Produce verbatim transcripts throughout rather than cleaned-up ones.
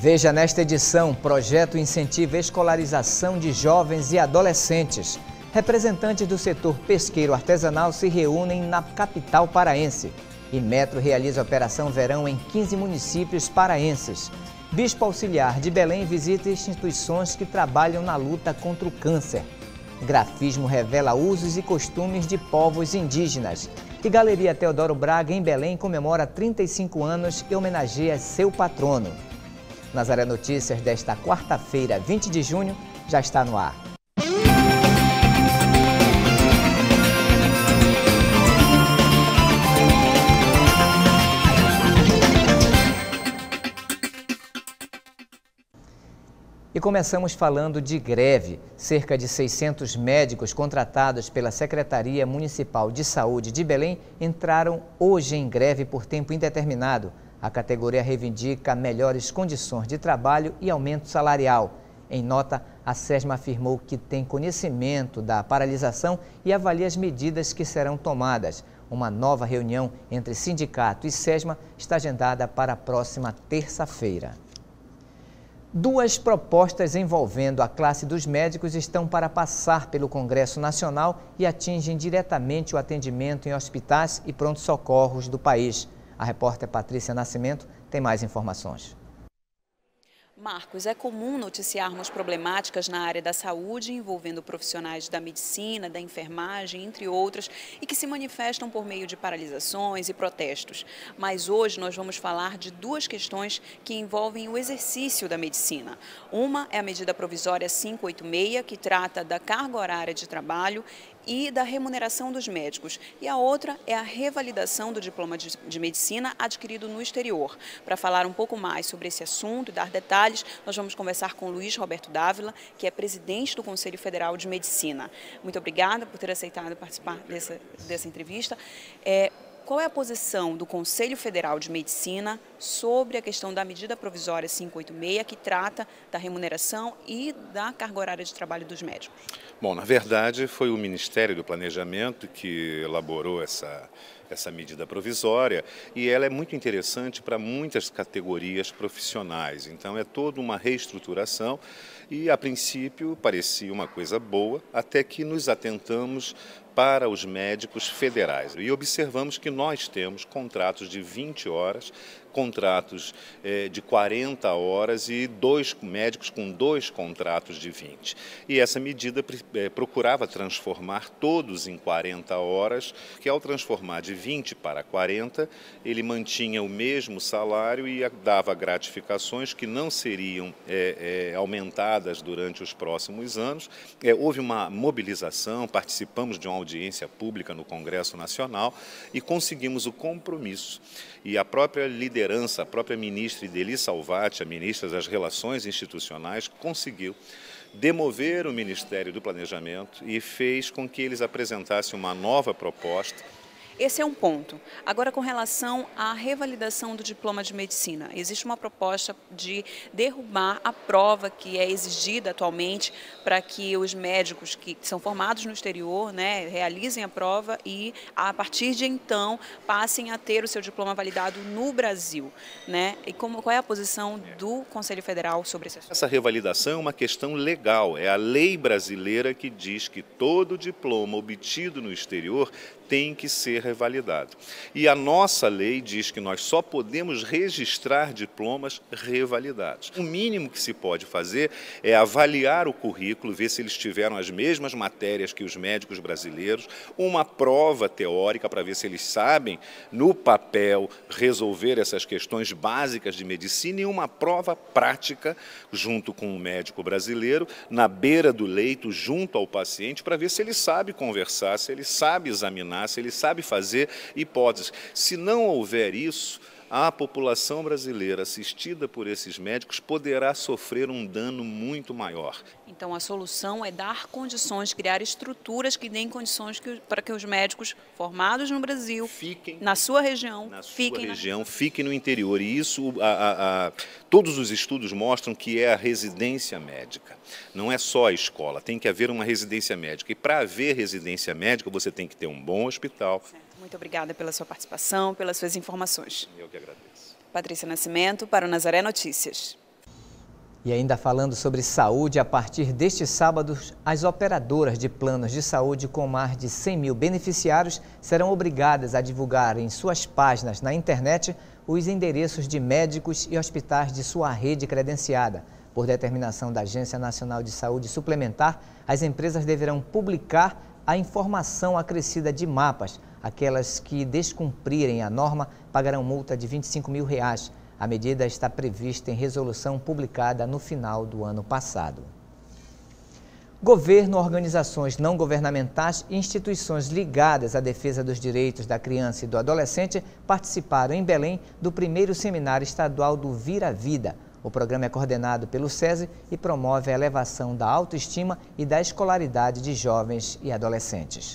Veja nesta edição, projeto incentiva a escolarização de jovens e adolescentes. Representantes do setor pesqueiro artesanal se reúnem na capital paraense. E Metro realiza Operação Verão em quinze municípios paraenses. Bispo Auxiliar de Belém visita instituições que trabalham na luta contra o câncer. Grafismo revela usos e costumes de povos indígenas. E Galeria Teodoro Braga, em Belém, comemora trinta e cinco anos e homenageia seu patrono. Nazaré Notícias desta quarta-feira, vinte de junho, já está no ar. E começamos falando de greve. Cerca de seiscentos médicos contratados pela Secretaria Municipal de Saúde de Belém entraram hoje em greve por tempo indeterminado. A categoria reivindica melhores condições de trabalho e aumento salarial. Em nota, a SESMA afirmou que tem conhecimento da paralisação e avalia as medidas que serão tomadas. Uma nova reunião entre sindicato e SESMA está agendada para a próxima terça-feira. Duas propostas envolvendo a classe dos médicos estão para passar pelo Congresso Nacional e atingem diretamente o atendimento em hospitais e pronto-socorros do país. A repórter Patrícia Nascimento tem mais informações. Marcos, é comum noticiarmos problemáticas na área da saúde envolvendo profissionais da medicina, da enfermagem, entre outras, e que se manifestam por meio de paralisações e protestos. Mas hoje nós vamos falar de duas questões que envolvem o exercício da medicina. Uma é a medida provisória quinhentos e oitenta e seis, que trata da carga horária de trabalho e da remuneração dos médicos. E a outra é a revalidação do diploma de, de medicina adquirido no exterior. Para falar um pouco mais sobre esse assunto e dar detalhes, nós vamos conversar com Luiz Roberto Dávila, que é presidente do Conselho Federal de Medicina. Muito obrigada por ter aceitado participar dessa, dessa entrevista. É, Qual é a posição do Conselho Federal de Medicina sobre a questão da medida provisória quinhentos e oitenta e seis, que trata da remuneração e da carga horária de trabalho dos médicos? Bom, na verdade, foi o Ministério do Planejamento que elaborou essa, essa medida provisória e ela é muito interessante para muitas categorias profissionais. Então, é toda uma reestruturação e, a princípio, parecia uma coisa boa, até que nos atentamos para os médicos federais. E observamos que nós temos contratos de vinte horas, contratos eh, de quarenta horas e dois médicos com dois contratos de vinte. E essa medida eh, procurava transformar todos em quarenta horas, que ao transformar de vinte para quarenta, ele mantinha o mesmo salário e dava gratificações que não seriam eh, eh, aumentadas durante os próximos anos. Eh, houve uma mobilização, participamos de uma audiência pública no Congresso Nacional e conseguimos o compromisso. E a própria liderança, a própria ministra Ideli Salvati, a ministra das Relações Institucionais, conseguiu demover o Ministério do Planejamento e fez com que eles apresentassem uma nova proposta. Esse é um ponto. Agora, com relação à revalidação do diploma de medicina, existe uma proposta de derrubar a prova que é exigida atualmente para que os médicos que são formados no exterior, né, realizem a prova e, a partir de então, passem a ter o seu diploma validado no Brasil, né? E como, qual é a posição do Conselho Federal sobre esse assunto? Essa revalidação é uma questão legal. É a lei brasileira que diz que todo diploma obtido no exterior tem que ser revalidado. E a nossa lei diz que nós só podemos registrar diplomas revalidados. O mínimo que se pode fazer é avaliar o currículo, ver se eles tiveram as mesmas matérias que os médicos brasileiros, uma prova teórica para ver se eles sabem, no papel, resolver essas questões básicas de medicina e uma prova prática junto com o médico brasileiro, na beira do leito, junto ao paciente, para ver se ele sabe conversar, se ele sabe examinar, se ele sabe fazer hipóteses. Se não houver isso, a população brasileira assistida por esses médicos poderá sofrer um dano muito maior. Então, a solução é dar condições, criar estruturas que deem condições que, para que os médicos formados no Brasil, fiquem na sua região, na sua fiquem, região, na... fiquem no interior. E isso, a, a, a, todos os estudos mostram que é a residência médica. Não é só a escola, tem que haver uma residência médica. E para haver residência médica, você tem que ter um bom hospital. Certo. Muito obrigada pela sua participação, pelas suas informações. Eu que agradeço. Patrícia Nascimento, para o Nazaré Notícias. E ainda falando sobre saúde, a partir deste sábado, as operadoras de planos de saúde com mais de cem mil beneficiários serão obrigadas a divulgar em suas páginas na internet os endereços de médicos e hospitais de sua rede credenciada. Por determinação da Agência Nacional de Saúde Suplementar, as empresas deverão publicar a informação acrescida de mapas. Aquelas que descumprirem a norma pagarão multa de vinte e cinco mil reais. A medida está prevista em resolução publicada no final do ano passado. Governo, organizações não governamentais e instituições ligadas à defesa dos direitos da criança e do adolescente participaram em Belém do primeiro seminário estadual do Vira Vida. O programa é coordenado pelo SESI e promove a elevação da autoestima e da escolaridade de jovens e adolescentes.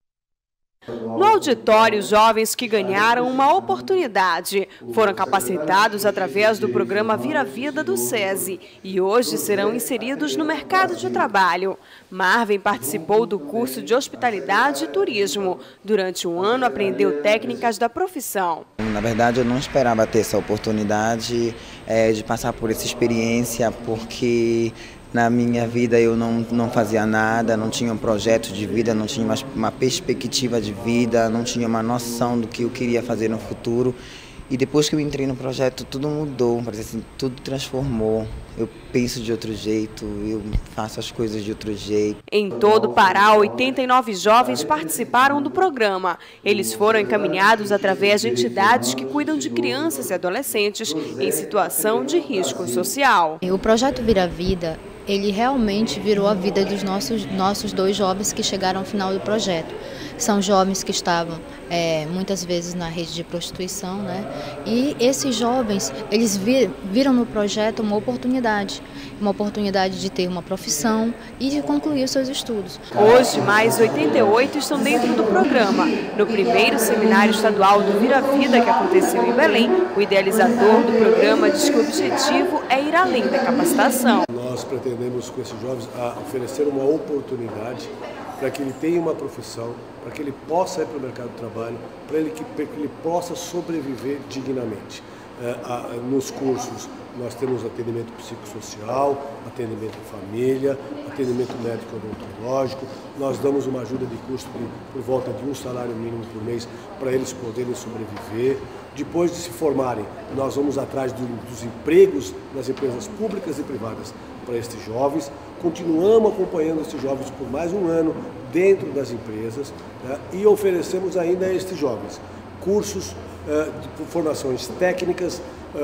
No auditório, jovens que ganharam uma oportunidade foram capacitados através do programa Vira Vida do SESI e hoje serão inseridos no mercado de trabalho. Marvin participou do curso de hospitalidade e turismo. Durante um ano, aprendeu técnicas da profissão. Na verdade, eu não esperava ter essa oportunidade é, de passar por essa experiência, porque na minha vida eu não, não fazia nada, não tinha um projeto de vida, não tinha uma, uma perspectiva de vida, não tinha uma noção do que eu queria fazer no futuro. E depois que eu entrei no projeto, tudo mudou, parece assim, tudo transformou. Eu penso de outro jeito, eu faço as coisas de outro jeito. Em todo o Pará, oitenta e nove jovens participaram do programa. Eles foram encaminhados através de entidades que cuidam de crianças e adolescentes em situação de risco social. O projeto Vira Vida, ele realmente virou a vida dos nossos, nossos dois jovens que chegaram ao final do projeto. São jovens que estavam é, muitas vezes na rede de prostituição, né? E esses jovens, eles vir, viram no projeto uma oportunidade, uma oportunidade de ter uma profissão e de concluir os seus estudos. Hoje, mais oitenta e oito estão dentro do programa. No primeiro seminário estadual do Vira Vida, que aconteceu em Belém, o idealizador do programa diz que o objetivo é ir além da capacitação. Nós pretendemos com esses jovens a oferecer uma oportunidade para que ele tenha uma profissão, para que ele possa ir para o mercado de trabalho, para ele que, para que ele possa sobreviver dignamente. É, a, nos cursos nós temos atendimento psicossocial, atendimento em família, atendimento médico odontológico, nós damos uma ajuda de custo por, por volta de um salário mínimo por mês para eles poderem sobreviver. Depois de se formarem, nós vamos atrás do, dos empregos nas empresas públicas e privadas para estes jovens. Continuamos acompanhando estes jovens por mais um ano dentro das empresas, né, e oferecemos ainda a estes jovens cursos uh, de formações técnicas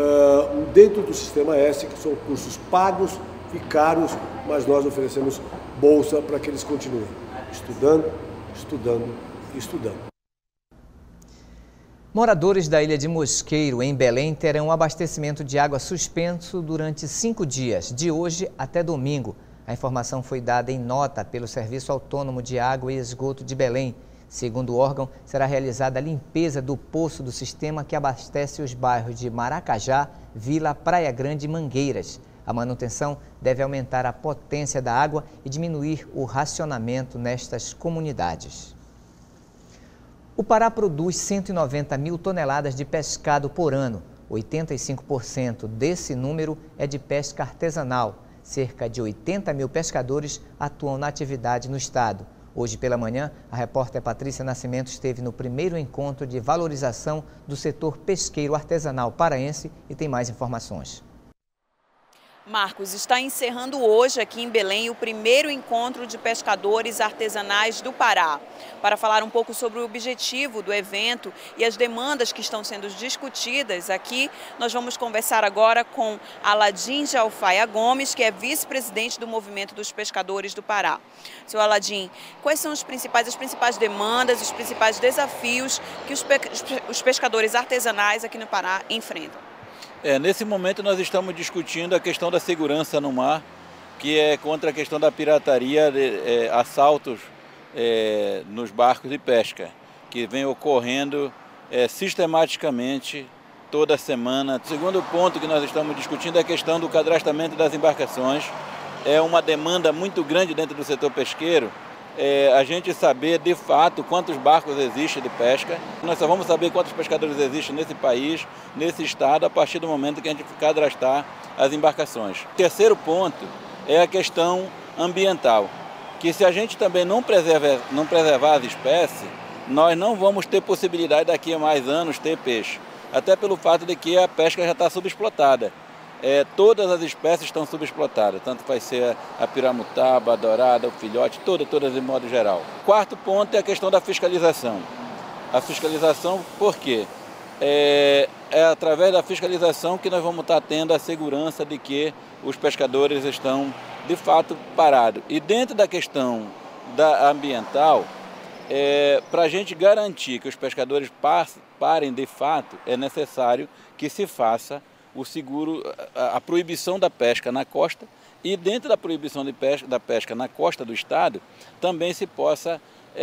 uh, dentro do Sistema S, que são cursos pagos e caros, mas nós oferecemos bolsa para que eles continuem estudando, estudando e estudando. Moradores da Ilha de Mosqueiro, em Belém, terão abastecimento de água suspenso durante cinco dias, de hoje até domingo. A informação foi dada em nota pelo Serviço Autônomo de Água e Esgoto de Belém. Segundo o órgão, será realizada a limpeza do poço do sistema que abastece os bairros de Maracajá, Vila, Praia Grande e Mangueiras. A manutenção deve aumentar a potência da água e diminuir o racionamento nestas comunidades. O Pará produz cento e noventa mil toneladas de pescado por ano. oitenta e cinco por cento desse número é de pesca artesanal. Cerca de oitenta mil pescadores atuam na atividade no estado. Hoje pela manhã, a repórter Patrícia Nascimento esteve no primeiro encontro de valorização do setor pesqueiro artesanal paraense e tem mais informações. Marcos, está encerrando hoje aqui em Belém o primeiro encontro de pescadores artesanais do Pará. Para falar um pouco sobre o objetivo do evento e as demandas que estão sendo discutidas aqui, nós vamos conversar agora com Aladim Jalfaia Gomes, que é vice-presidente do Movimento dos Pescadores do Pará. Seu Aladim, quais são os principais, as principais demandas, os principais desafios que os, pe os pescadores artesanais aqui no Pará enfrentam? É, nesse momento nós estamos discutindo a questão da segurança no mar, que é contra a questão da pirataria, de, é, assaltos é, nos barcos de pesca, que vem ocorrendo é, sistematicamente toda semana. O segundo ponto que nós estamos discutindo é a questão do cadastramento das embarcações. É uma demanda muito grande dentro do setor pesqueiro, é, a gente saber de fato quantos barcos existem de pesca. Nós só vamos saber quantos pescadores existem nesse país, nesse estado, a partir do momento que a gente cadastrar as embarcações. O terceiro ponto é a questão ambiental, que se a gente também não preservar, não preservar as espécies, nós não vamos ter possibilidade daqui a mais anos ter peixe. Até pelo fato de que a pesca já está subexplotada. É, todas as espécies estão subexplotadas, tanto vai ser a piramutaba, a dourada, o filhote, todas, todas de modo geral. Quarto ponto é a questão da fiscalização. A fiscalização, por quê? É, é através da fiscalização que nós vamos estar tendo a segurança de que os pescadores estão, de fato, parados. E dentro da questão da ambiental, é, para a gente garantir que os pescadores parem de fato, é necessário que se faça o seguro, a, a proibição da pesca na costa, e dentro da proibição de pesca, da pesca na costa do estado, também se possa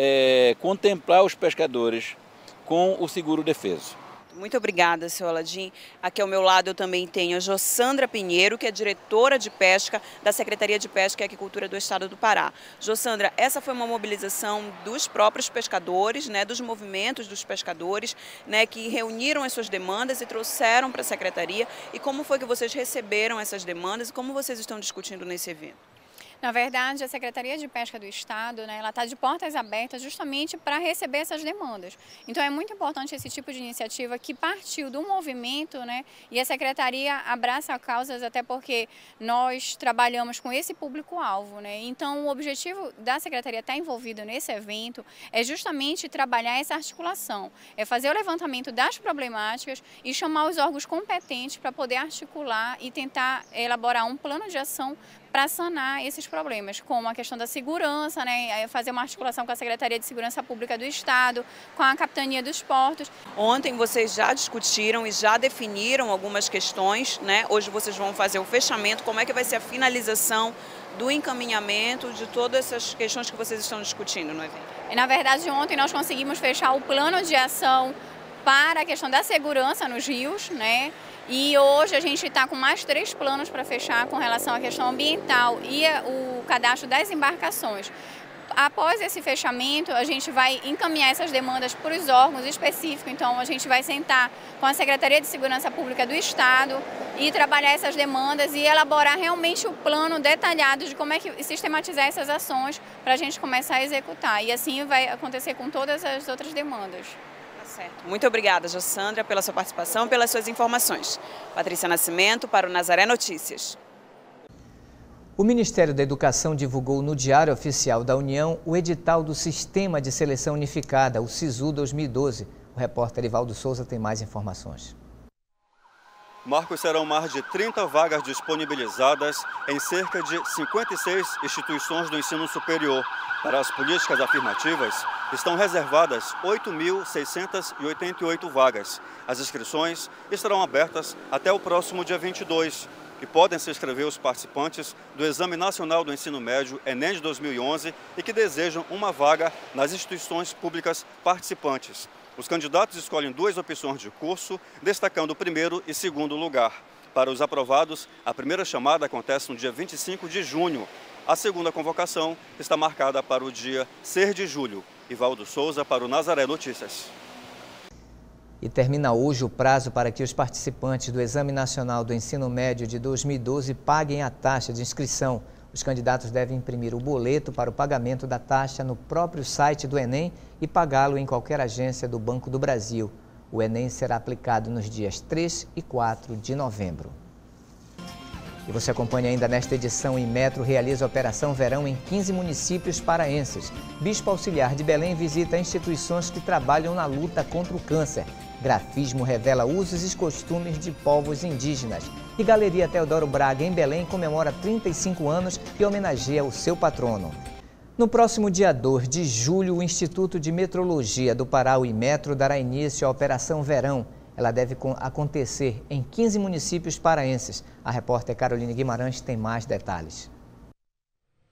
é, contemplar os pescadores com o seguro defeso. Muito obrigada, seu Aladim. Aqui ao meu lado eu também tenho a Jossandra Pinheiro, que é diretora de pesca da Secretaria de Pesca e Aquicultura do Estado do Pará. Jossandra, essa foi uma mobilização dos próprios pescadores, né, dos movimentos dos pescadores, né, que reuniram as suas demandas e trouxeram para a Secretaria. E como foi que vocês receberam essas demandas e como vocês estão discutindo nesse evento? Na verdade, a Secretaria de Pesca do Estado, né, ela está de portas abertas justamente para receber essas demandas. Então é muito importante esse tipo de iniciativa que partiu do movimento, né, e a Secretaria abraça causas, até porque nós trabalhamos com esse público-alvo, né? Então o objetivo da Secretaria estar envolvido nesse evento é justamente trabalhar essa articulação, é fazer o levantamento das problemáticas e chamar os órgãos competentes para poder articular e tentar elaborar um plano de ação para sanar esses problemas, como a questão da segurança, né, fazer uma articulação com a Secretaria de Segurança Pública do Estado, com a Capitania dos Portos. Ontem vocês já discutiram e já definiram algumas questões, né? Hoje vocês vão fazer o fechamento, como é que vai ser a finalização do encaminhamento de todas essas questões que vocês estão discutindo no evento? E, na verdade, ontem nós conseguimos fechar o plano de ação para a questão da segurança nos rios, né? E hoje a gente está com mais três planos para fechar com relação à questão ambiental e o cadastro das embarcações. Após esse fechamento, a gente vai encaminhar essas demandas para os órgãos específicos. Então, a gente vai sentar com a Secretaria de Segurança Pública do Estado e trabalhar essas demandas e elaborar realmente o plano detalhado de como é que sistematizar essas ações para a gente começar a executar. E assim vai acontecer com todas as outras demandas. Certo. Muito obrigada, Jossandra, pela sua participação e pelas suas informações. Patrícia Nascimento para o Nazaré Notícias. O Ministério da Educação divulgou no Diário Oficial da União o edital do Sistema de Seleção Unificada, o SISU dois mil e doze. O repórter Ivaldo Souza tem mais informações. Marcos, serão mais de trinta vagas disponibilizadas em cerca de cinquenta e seis instituições do ensino superior. Para as políticas afirmativas, estão reservadas oito mil seiscentas e oitenta e oito vagas. As inscrições estarão abertas até o próximo dia vinte e dois e podem se inscrever os participantes do Exame Nacional do Ensino Médio Enem de dois mil e onze e que desejam uma vaga nas instituições públicas participantes. Os candidatos escolhem duas opções de curso, destacando o primeiro e segundo lugar. Para os aprovados, a primeira chamada acontece no dia vinte e cinco de junho. A segunda convocação está marcada para o dia seis de julho. Ivaldo Souza para o Nazaré Notícias. E termina hoje o prazo para que os participantes do Exame Nacional do Ensino Médio de dois mil e doze paguem a taxa de inscrição. Os candidatos devem imprimir o boleto para o pagamento da taxa no próprio site do Enem e pagá-lo em qualquer agência do Banco do Brasil. O Enem será aplicado nos dias três e quatro de novembro. E você acompanha ainda nesta edição. Inmetro realiza a Operação Verão em quinze municípios paraenses. Bispo Auxiliar de Belém visita instituições que trabalham na luta contra o câncer. Grafismo revela usos e costumes de povos indígenas. E Galeria Teodoro Braga, em Belém, comemora trinta e cinco anos e homenageia o seu patrono. No próximo dia dois de julho, o Instituto de Metrologia do Pará, o Inmetro, dará início à Operação Verão. Ela deve acontecer em quinze municípios paraenses. A repórter Caroline Guimarães tem mais detalhes.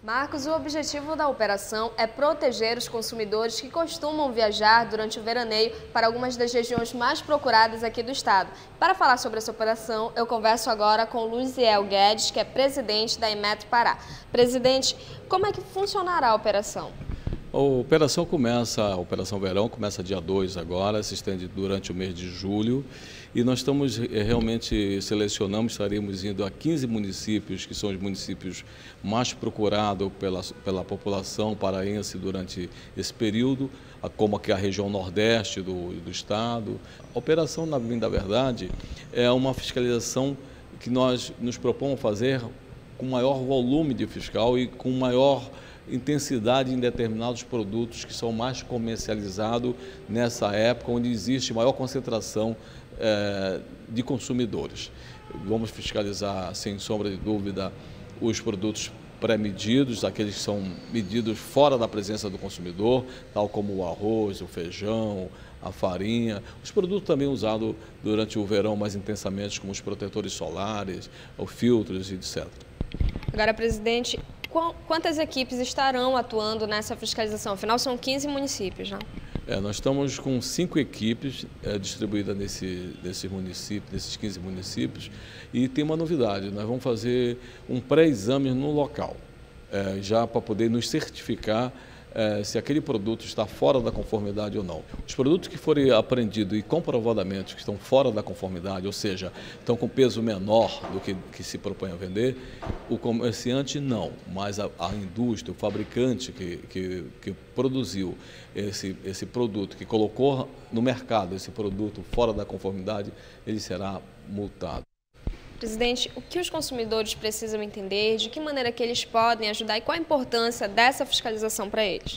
Marcos, o objetivo da operação é proteger os consumidores que costumam viajar durante o veraneio para algumas das regiões mais procuradas aqui do estado. Para falar sobre essa operação, eu converso agora com Luziel Guedes, que é presidente da Inmetro Pará. Presidente, como é que funcionará a operação? A operação começa, a Operação Verão começa dia dois agora, se estende durante o mês de julho e nós estamos realmente selecionamos, estaremos indo a quinze municípios, que são os municípios mais procurados pela, pela população paraense durante esse período, como aqui a região nordeste do, do estado. A operação, na bem da verdade, é uma fiscalização que nós nos propomos fazer com maior volume de fiscal e com maior intensidade em determinados produtos que são mais comercializados nessa época, onde existe maior concentração eh, de consumidores. Vamos fiscalizar, sem sombra de dúvida, os produtos pré-medidos, aqueles que são medidos fora da presença do consumidor, tal como o arroz, o feijão, a farinha, os produtos também usados durante o verão mais intensamente, como os protetores solares, os filtros e etcétera. Agora, presidente, quantas equipes estarão atuando nessa fiscalização? Afinal, são quinze municípios, né? É, nós estamos com cinco equipes é, distribuídas nesse, nesse município, nesses quinze municípios, e tem uma novidade, nós vamos fazer um pré-exame no local, é, já para poder nos certificar é, se aquele produto está fora da conformidade ou não. Os produtos que forem apreendidos e comprovadamente que estão fora da conformidade, ou seja, estão com peso menor do que, que se propõe a vender, o comerciante não, mas a, a indústria, o fabricante que, que, que produziu esse, esse produto, que colocou no mercado esse produto fora da conformidade, ele será multado. Presidente, o que os consumidores precisam entender, de que maneira que eles podem ajudar e qual a importância dessa fiscalização para eles?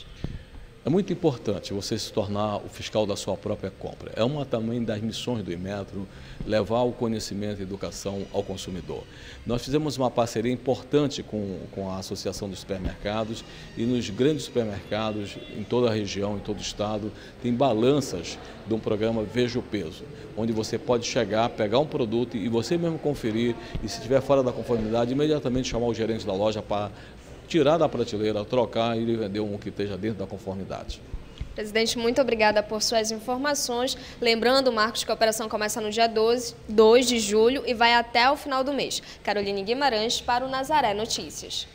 É muito importante você se tornar o fiscal da sua própria compra. É uma também das missões do Inmetro, levar o conhecimento e educação ao consumidor. Nós fizemos uma parceria importante com, com a Associação dos Supermercados e nos grandes supermercados, em toda a região, em todo o estado, tem balanças de um programa Veja o Peso, onde você pode chegar, pegar um produto e você mesmo conferir e, se estiver fora da conformidade, imediatamente chamar o gerente da loja para tirar da prateleira, trocar e vender um que esteja dentro da conformidade. Presidente, muito obrigada por suas informações. Lembrando, Marcos, que a operação começa no dia doze, dois de julho e vai até o final do mês. Caroline Guimarães para o Nazaré Notícias.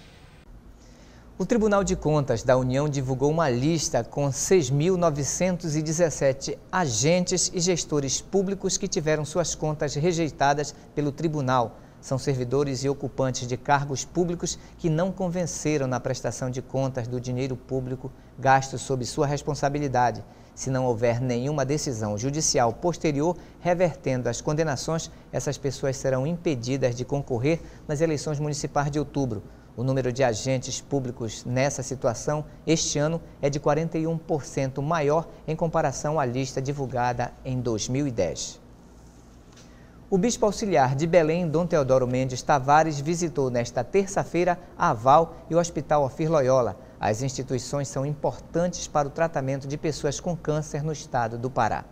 O Tribunal de Contas da União divulgou uma lista com seis mil novecentos e dezessete agentes e gestores públicos que tiveram suas contas rejeitadas pelo tribunal. São servidores e ocupantes de cargos públicos que não convenceram na prestação de contas do dinheiro público gasto sob sua responsabilidade. Se não houver nenhuma decisão judicial posterior revertendo as condenações, essas pessoas serão impedidas de concorrer nas eleições municipais de outubro. O número de agentes públicos nessa situação este ano é de quarenta e um por cento maior em comparação à lista divulgada em dois mil e dez. O bispo auxiliar de Belém, Dom Teodoro Mendes Tavares, visitou nesta terça-feira a Aval e o Hospital Ofir Loyola. As instituições são importantes para o tratamento de pessoas com câncer no estado do Pará.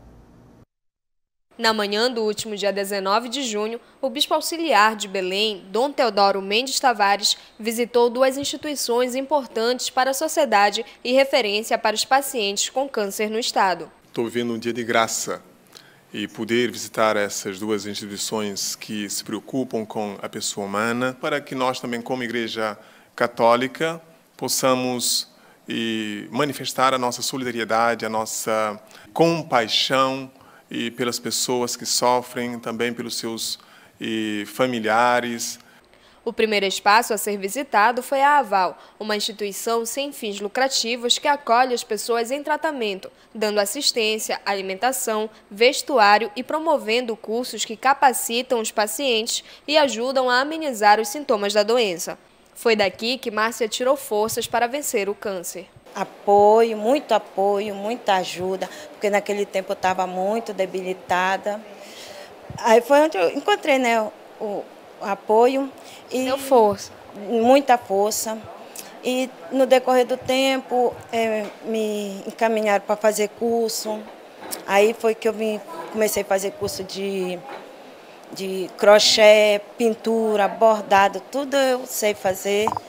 Na manhã do último dia dezenove de junho, o bispo auxiliar de Belém, Dom Teodoro Mendes Tavares, visitou duas instituições importantes para a sociedade e referência para os pacientes com câncer no estado. Estou vivendo um dia de graça. E poder visitar essas duas instituições que se preocupam com a pessoa humana, para que nós também, como Igreja Católica, possamos e, manifestar a nossa solidariedade, a nossa compaixão e pelas pessoas que sofrem, também pelos seus e, familiares. O primeiro espaço a ser visitado foi a Aval, uma instituição sem fins lucrativos que acolhe as pessoas em tratamento, dando assistência, alimentação, vestuário e promovendo cursos que capacitam os pacientes e ajudam a amenizar os sintomas da doença. Foi daqui que Márcia tirou forças para vencer o câncer. Apoio, muito apoio, muita ajuda, porque naquele tempo eu estava muito debilitada. Aí foi onde eu encontrei, né, o apoio e deu força, muita força. E no decorrer do tempo é, me encaminharam para fazer curso. Aí foi que eu vim, comecei a fazer curso de, de crochê, pintura, bordado, tudo eu sei fazer.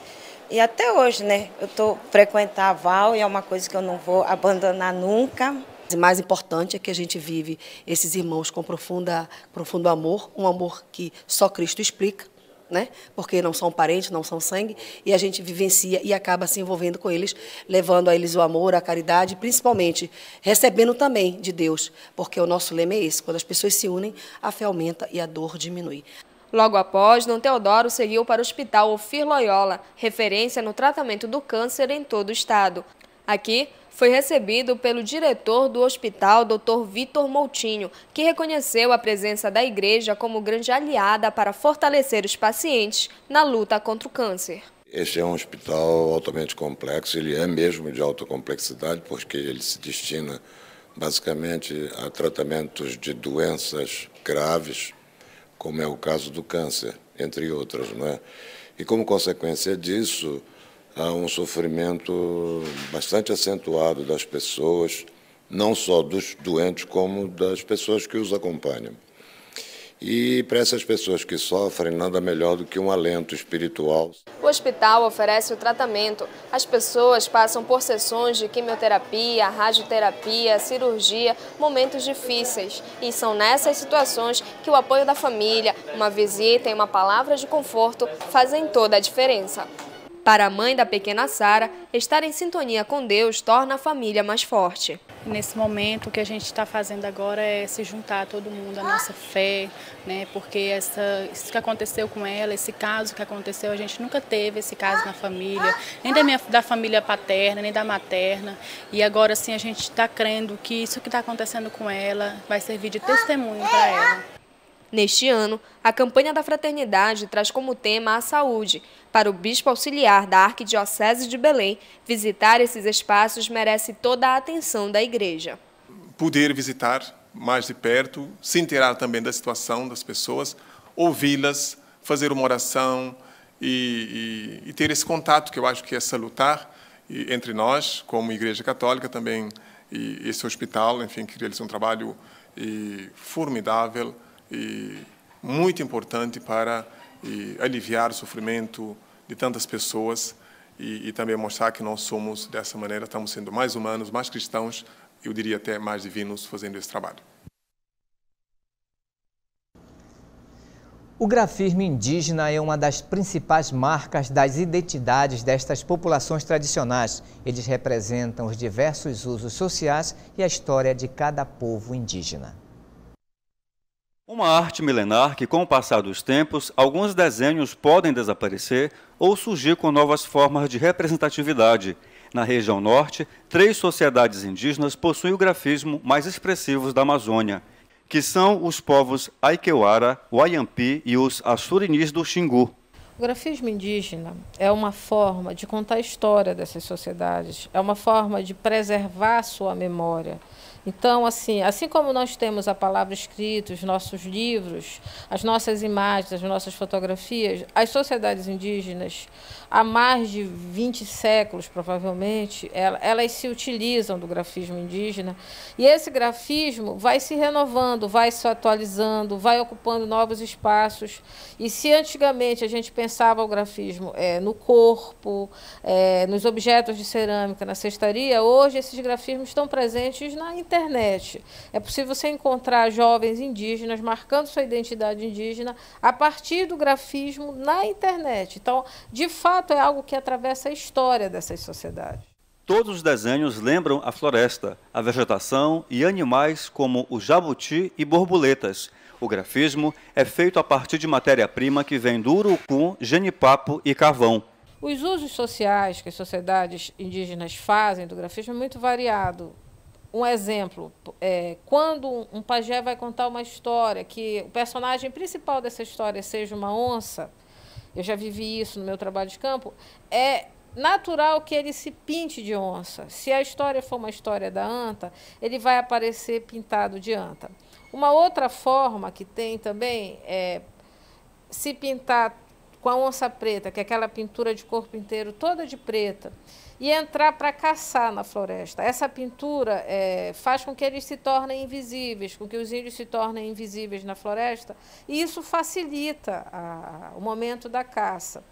E até hoje, né, eu estou frequentando a Val e é uma coisa que eu não vou abandonar nunca. O mais importante é que a gente vive esses irmãos com profunda, profundo amor, um amor que só Cristo explica, né? Porque não são parentes, não são sangue, e a gente vivencia e acaba se envolvendo com eles, levando a eles o amor, a caridade, principalmente recebendo também de Deus, porque o nosso lema é esse: quando as pessoas se unem, a fé aumenta e a dor diminui. Logo após, Dom Teodoro seguiu para o Hospital Ofir Loyola, referência no tratamento do câncer em todo o estado. Aqui, foi recebido pelo diretor do hospital, doutor Vitor Moutinho, que reconheceu a presença da igreja como grande aliada para fortalecer os pacientes na luta contra o câncer. Este é um hospital altamente complexo, ele é mesmo de alta complexidade, porque ele se destina basicamente a tratamentos de doenças graves, como é o caso do câncer, entre outras, não é? E como consequência disso, há um sofrimento bastante acentuado das pessoas, não só dos doentes, como das pessoas que os acompanham. E para essas pessoas que sofrem, nada melhor do que um alento espiritual. O hospital oferece o tratamento. As pessoas passam por sessões de quimioterapia, radioterapia, cirurgia, momentos difíceis. E são nessas situações que o apoio da família, uma visita e uma palavra de conforto fazem toda a diferença. Para a mãe da pequena Sara, estar em sintonia com Deus torna a família mais forte. Nesse momento, o que a gente está fazendo agora é se juntar todo mundo à nossa fé, né? Porque essa, isso que aconteceu com ela, esse caso que aconteceu, a gente nunca teve esse caso na família, nem da, minha, da família paterna, nem da materna. E agora sim a gente está crendo que isso que está acontecendo com ela vai servir de testemunho para ela. Neste ano, a campanha da fraternidade traz como tema a saúde. Para o bispo auxiliar da Arquidiocese de Belém, visitar esses espaços merece toda a atenção da igreja. Poder visitar mais de perto, se inteirar também da situação das pessoas, ouvi-las, fazer uma oração e, e, e ter esse contato que eu acho que é salutar e, entre nós, como Igreja Católica também, e esse hospital, enfim, que realiza um trabalho e, formidável e muito importante para e, aliviar o sofrimento de tantas pessoas e, e também mostrar que nós somos, dessa maneira, estamos sendo mais humanos, mais cristãos, eu diria até mais divinos, fazendo esse trabalho. O grafismo indígena é uma das principais marcas das identidades destas populações tradicionais. Eles representam os diversos usos sociais e a história de cada povo indígena. Uma arte milenar que, com o passar dos tempos, alguns desenhos podem desaparecer ou surgir com novas formas de representatividade. Na região norte, três sociedades indígenas possuem o grafismo mais expressivo da Amazônia, que são os povos Aikeuara, Wayampi e os Assurinis do Xingu. O grafismo indígena é uma forma de contar a história dessas sociedades, é uma forma de preservar a sua memória. Então, assim, assim como nós temos a palavra escrita, os nossos livros, as nossas imagens, as nossas fotografias, as sociedades indígenas, há mais de vinte séculos, provavelmente, elas se utilizam do grafismo indígena, e esse grafismo vai se renovando, vai se atualizando, vai ocupando novos espaços. E se antigamente a gente pensava o grafismo é, no corpo, é, nos objetos de cerâmica, na cestaria, hoje esses grafismos estão presentes na internet. internet. É possível você encontrar jovens indígenas marcando sua identidade indígena a partir do grafismo na internet. Então, de fato, é algo que atravessa a história dessas sociedades. Todos os desenhos lembram a floresta, a vegetação e animais como o jabuti e borboletas. O grafismo é feito a partir de matéria-prima que vem do urucum, genipapo e carvão. Os usos sociais que as sociedades indígenas fazem do grafismo é muito variado. Um exemplo, é, quando um pajé vai contar uma história, que o personagem principal dessa história seja uma onça, eu já vivi isso no meu trabalho de campo, é natural que ele se pinte de onça. Se a história for uma história da anta, ele vai aparecer pintado de anta. Uma outra forma que tem também é se pintar com a onça preta, que é aquela pintura de corpo inteiro toda de preta, e entrar para caçar na floresta. Essa pintura é, faz com que eles se tornem invisíveis, com que os índios se tornem invisíveis na floresta, e isso facilita a, a, o momento da caça.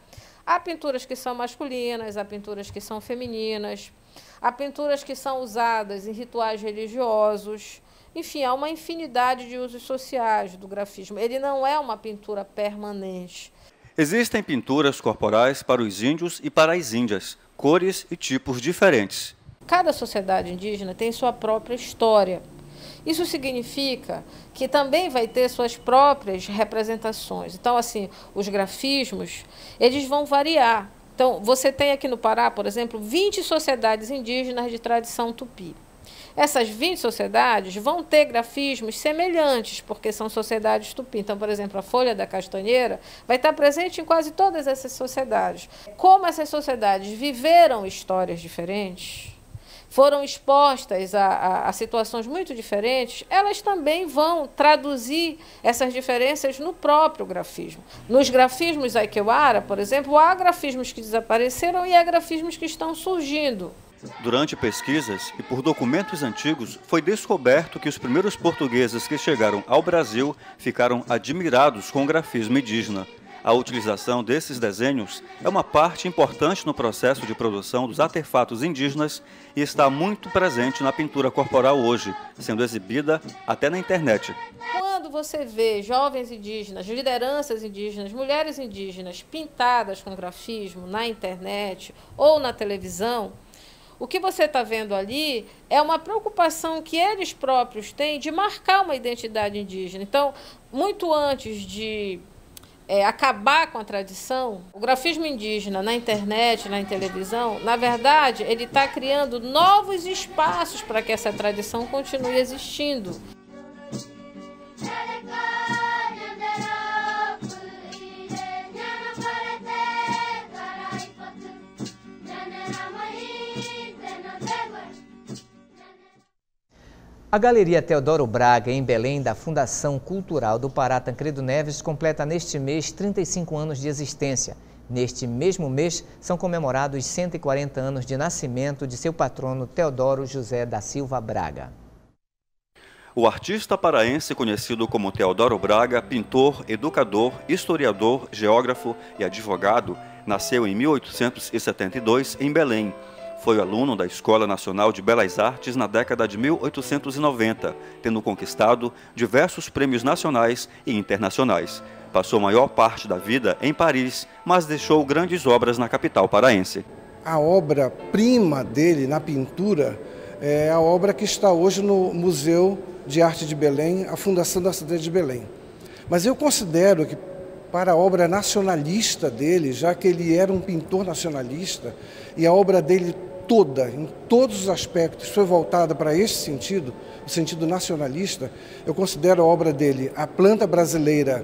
Há pinturas que são masculinas, há pinturas que são femininas, há pinturas que são usadas em rituais religiosos. Enfim, há uma infinidade de usos sociais do grafismo. Ele não é uma pintura permanente. Existem pinturas corporais para os índios e para as índias, cores e tipos diferentes. Cada sociedade indígena tem sua própria história. Isso significa que também vai ter suas próprias representações. Então, assim, os grafismos, eles vão variar. Então, você tem aqui no Pará, por exemplo, vinte sociedades indígenas de tradição tupi. Essas vinte sociedades vão ter grafismos semelhantes, porque são sociedades tupi. Então, por exemplo, a folha da castanheira vai estar presente em quase todas essas sociedades. Como essas sociedades viveram histórias diferentes, foram expostas a, a, a situações muito diferentes, elas também vão traduzir essas diferenças no próprio grafismo. Nos grafismos Aikewara, por exemplo, há grafismos que desapareceram e há grafismos que estão surgindo. Durante pesquisas e por documentos antigos, foi descoberto que os primeiros portugueses que chegaram ao Brasil ficaram admirados com o grafismo indígena. A utilização desses desenhos é uma parte importante no processo de produção dos artefatos indígenas e está muito presente na pintura corporal hoje, sendo exibida até na internet. Quando você vê jovens indígenas, lideranças indígenas, mulheres indígenas pintadas com grafismo na internet ou na televisão, o que você está vendo ali é uma preocupação que eles próprios têm de marcar uma identidade indígena. Então, muito antes de é, acabar com a tradição, o grafismo indígena na internet, na televisão, na verdade, ele está criando novos espaços para que essa tradição continue existindo. A Galeria Teodoro Braga, em Belém, da Fundação Cultural do Pará Tancredo Neves, completa neste mês trinta e cinco anos de existência. Neste mesmo mês, são comemorados cento e quarenta anos de nascimento de seu patrono Teodoro José da Silva Braga. O artista paraense conhecido como Teodoro Braga, pintor, educador, historiador, geógrafo e advogado, nasceu em mil oitocentos e setenta e dois em Belém. Foi aluno da Escola Nacional de Belas Artes na década de mil oitocentos e noventa, tendo conquistado diversos prêmios nacionais e internacionais. Passou a maior parte da vida em Paris, mas deixou grandes obras na capital paraense. A obra-prima dele na pintura é a obra que está hoje no Museu de Arte de Belém, a Fundação da Cidade de Belém. Mas eu considero que para a obra nacionalista dele, já que ele era um pintor nacionalista, e a obra dele toda, em todos os aspectos, foi voltada para esse sentido, o sentido nacionalista, eu considero a obra dele a planta brasileira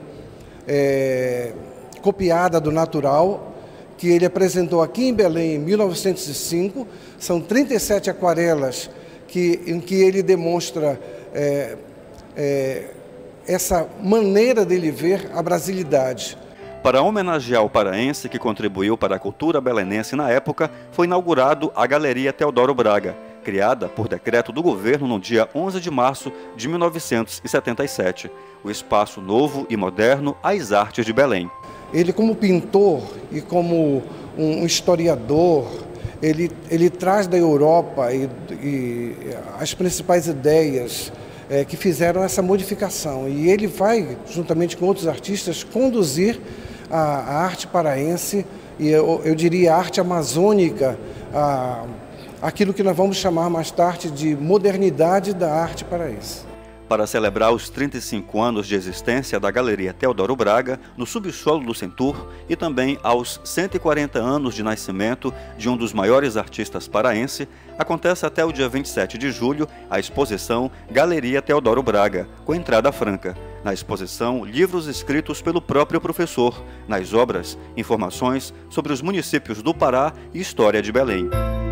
é, copiada do natural, que ele apresentou aqui em Belém em mil novecentos e cinco, são trinta e sete aquarelas que, em que ele demonstra é, é, essa maneira dele ver a brasilidade. Para homenagear o paraense que contribuiu para a cultura belenense na época, foi inaugurado a Galeria Teodoro Braga, criada por decreto do governo no dia onze de março de mil novecentos e setenta e sete. O espaço novo e moderno às artes de Belém. Ele, como pintor e como um historiador, ele, ele traz da Europa e, e as principais ideias é, que fizeram essa modificação. E ele vai, juntamente com outros artistas, conduzir a, a arte paraense e eu, eu diria a arte amazônica, a, aquilo que nós vamos chamar mais tarde de modernidade da arte paraense. Para celebrar os trinta e cinco anos de existência da Galeria Teodoro Braga, no subsolo do Centur, e também aos cento e quarenta anos de nascimento de um dos maiores artistas paraense, acontece até o dia vinte e sete de julho a exposição Galeria Teodoro Braga, com entrada franca. Na exposição, livros escritos pelo próprio professor. Nas obras, informações sobre os municípios do Pará e história de Belém.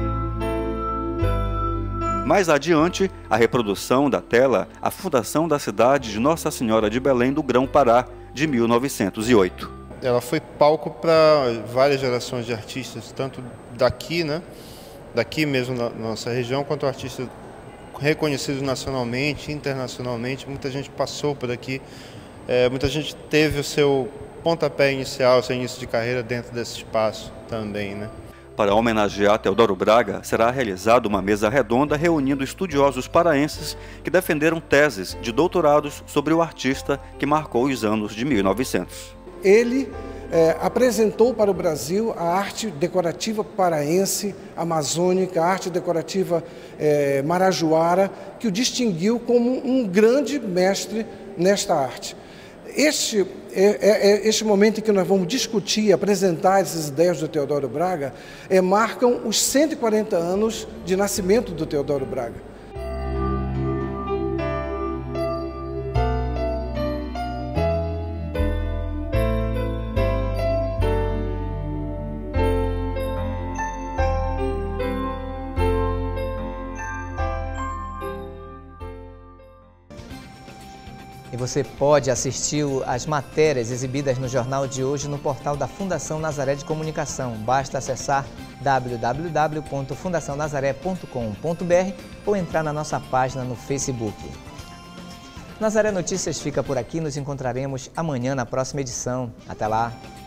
Mais adiante, a reprodução da tela A Fundação da Cidade de Nossa Senhora de Belém do Grão-Pará, de mil novecentos e oito. Ela foi palco para várias gerações de artistas, tanto daqui, né, daqui mesmo na nossa região, quanto artistas reconhecidos nacionalmente, internacionalmente. Muita gente passou por aqui, é, muita gente teve o seu pontapé inicial, seu início de carreira dentro desse espaço também, né? Para homenagear Teodoro Braga, será realizada uma mesa redonda reunindo estudiosos paraenses que defenderam teses de doutorados sobre o artista que marcou os anos de mil e novecentos. Ele é, apresentou para o Brasil a arte decorativa paraense, amazônica, a arte decorativa é, marajoara, que o distinguiu como um grande mestre nesta arte. Este, é, é, este momento em que nós vamos discutir e apresentar essas ideias do Teodoro Braga, é, marcam os cento e quarenta anos de nascimento do Teodoro Braga. E você pode assistir às matérias exibidas no Jornal de Hoje no portal da Fundação Nazaré de Comunicação. Basta acessar w w w ponto fundação nazaré ponto com ponto b r ou entrar na nossa página no Facebook. Nazaré Notícias fica por aqui, nos encontraremos amanhã na próxima edição. Até lá!